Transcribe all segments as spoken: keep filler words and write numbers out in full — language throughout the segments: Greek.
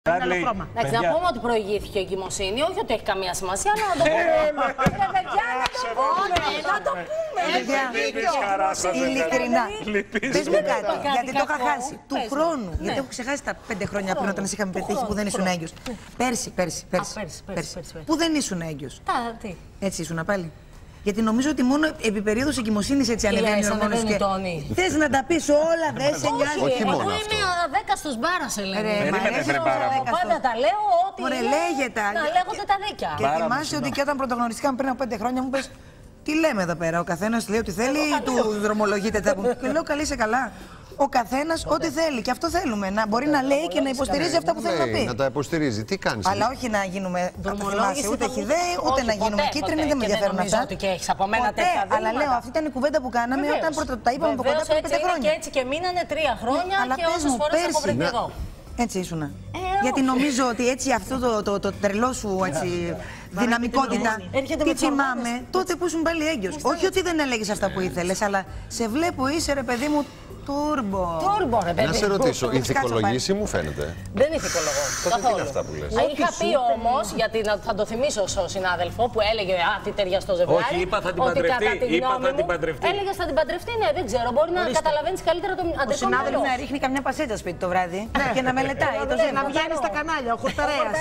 Εντάξει, να πούμε ότι προηγήθηκε η εγκυμοσύνη, όχι ότι έχει καμία σημασία, αλλά να το πούμε. Ρε παιδιά, να το πούμε, να το πούμε. Ειλικρινά. Πες μου κάτι, γιατί το είχα χάσει. Του χρόνου, γιατί έχω ξεχάσει τα πέντε χρόνια πριν όταν σε είχαμε πετύχει που δεν ήσουν έγκυος. Πέρσι, πέρσι, πέρσι. Που δεν ήσουν έγκυος. Έτσι ήσουν πάλι. Γιατί νομίζω ότι μόνο επί περίοδος εγκυμοσύνης έτσι ανεβαίνει ο ορμόνες και θες να τα πεις όλα, δεν σε νοιάζει. Όχι, εγώ είμαι δέκαστος μπάρας, Ελένη. Πάντα τα λέω ότι Ωραία, λέγεται. να λέγονται τα δίκαια. Και θυμάσαι ότι και όταν πρωτογνωριστήκαμε πριν από πέντε χρόνια μου πες, τι λέμε εδώ πέρα, ο καθένας λέει ότι θέλει ή του δρομολογείται τα που. Και λέω καλή είσαι καλά. Ο καθένας ό,τι θέλει. Και αυτό θέλουμε. Να μπορεί να λέει και να υποστηρίζει αυτά που θέλει να πει. Να τα υποστηρίζει. Τι κάνεις. Αλλά όχι να γίνουμε δρομολόγηση ούτε χιδαίοι, ούτε να γίνουμε κίτρινοι. Δεν με ενδιαφέρουν αυτά. Και έχεις από μένα τέτοια. Αλλά λέω, αυτή ήταν η κουβέντα που κάναμε όταν πρώτα τα είπαμε από κοντά πριν πέντε χρόνια. Και έτσι και μείνανε τρία χρόνια και όσες φορές έχω βρεθεί εδώ. Έτσι ήσουνα. Ε, Γιατί νομίζω ότι έτσι αυτό το, το, το τρελό σου έτσι, δυναμικότητα τι θυμάμαι τότε που ήσουν πάλι έγκυος. Όχι ότι δεν έλεγες αυτά που ήθελες, αλλά σε βλέπω είσαι ρε παιδί μου τούρμπο. Τούρμπο ρε παιδί. Να σε ρωτήσω, η ηθικολογήση μου φαίνεται. Δεν ηθικολογώ. Τότε τι είναι αυτά που λες. Είχα πει όμως, γιατί θα το θυμίσω στον συνάδελφο που έλεγε Α, τι ταιριαστό ζευγάρι. Όχι, είπα θα την παντρευτεί. Είπα θα την παντρευτεί. Έλεγε θα την παντρευτεί, ναι, δεν ξέρω. Μπορεί να καταλαβαίνει καλύτερα το αντρικό. Ο συνάδελφος να ρίχνει καμιά πασέτσα σπίτι το βράδυ και να μελετάει. Να βγαίνει στα κανάλια, ο χορταρέας.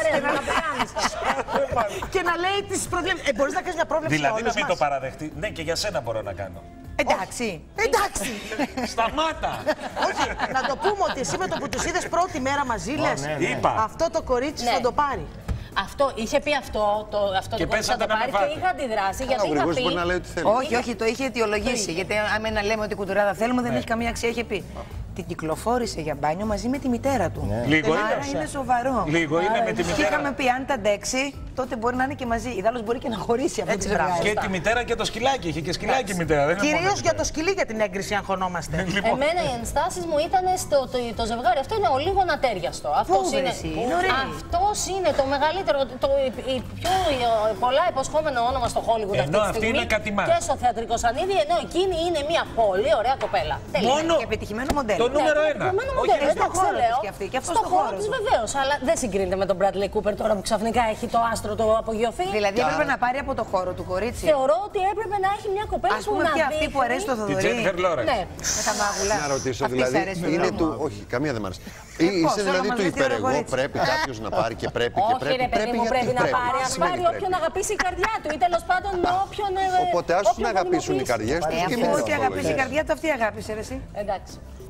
Και να λέει τις προβλέψεις. Ε, μπορείς να κάνεις μια πρόβλεψη. Δηλαδή να μην το παραδεχτεί. Ναι, και για σένα μπορώ να κάνω. Εντάξει. Εντάξει. Σταμάτα! Όχι, να το πούμε ότι εσύ με το που τους είδες πρώτη μέρα μαζί λες. Είπα. Αυτό το κορίτσι θα το πάρει. Αυτό, είχε πει αυτό, το, αυτό το κορίτσι θα το πάρει και είχα αντιδράσει. Γιατί είχα πει. Μπορεί να λέει ότι θέλει. Όχι, όχι, το είχε αιτιολογήσει. Γιατί αν να λέμε ότι κουτουράδα θέλουμε δεν έχει καμία αξία. Είχε πει. Την κυκλοφόρησε για μπάνιο μαζί με τη μητέρα του. Λίγο Άρα είναι σοβαρό. Λίγο είναι με τη μητέρα. Είχαμε πει αν τα αντέξει, τότε μπορεί να είναι και μαζί. Ιδάλλως μπορεί και να χωρίσει από την ζευγάρι. Και τη μητέρα και το σκυλάκι. Είχε και σκυλάκι η μητέρα. Κυρίως για το σκυλί για την έγκριση αγχωνόμαστε. Εμένα οι ενστάσεις μου ήταν στο το, το ζευγάρι. Αυτό είναι ο λίγο ατέριαστο. Αυτός είναι, αυτός είναι το μεγαλύτερο, το η, πιο η, πολλά υποσχόμενο όνομα στο Hollywood αυτή τη στιγμή. Και στο θεατρικό σανίδι, ενώ εκείνη είναι μια πολύ ωραία κοπέλα. Μόνο και επιτυχημένο μοντέλο. Το νούμερο ένα. Όχι, στο χώρο της και αυτό στο χώρο της βεβαίως, αλλά δεν συγκρίνεται με τον Bradley Cooper τώρα που ξαφνικά έχει το άστρο το απογειωθεί. Δηλαδή έπρεπε να πάρει από το χώρο του κορίτσι. Θεωρώ ότι έπρεπε να έχει μια κοπέλα που να δείχνει. Αυτή που αρέσει το Θοδωρή. Τη Τζένιφερ Λόρενς. Ναι. Με τα μάγουλα. Να ρωτήσω δηλαδή, είναι του. Όχι, καμία δεν μ' άρεσε. Είσαι δηλαδή του υπέρ εγώ, πρέπει κάποιος να πάρει και πρέπει και πρέπει. Όχι ρε παιδί μου, πρέπει να πάρει. Ας πάρει όποιον αγαπήσει η καρδιά του ή τέλος πάντων όποιον. Οπότε ας τους αγαπήσουν οι καρδιές τους και μην αγαπήσει η καρδιά του, αυτή αγάπησε ρε εσύ. Εντάξει.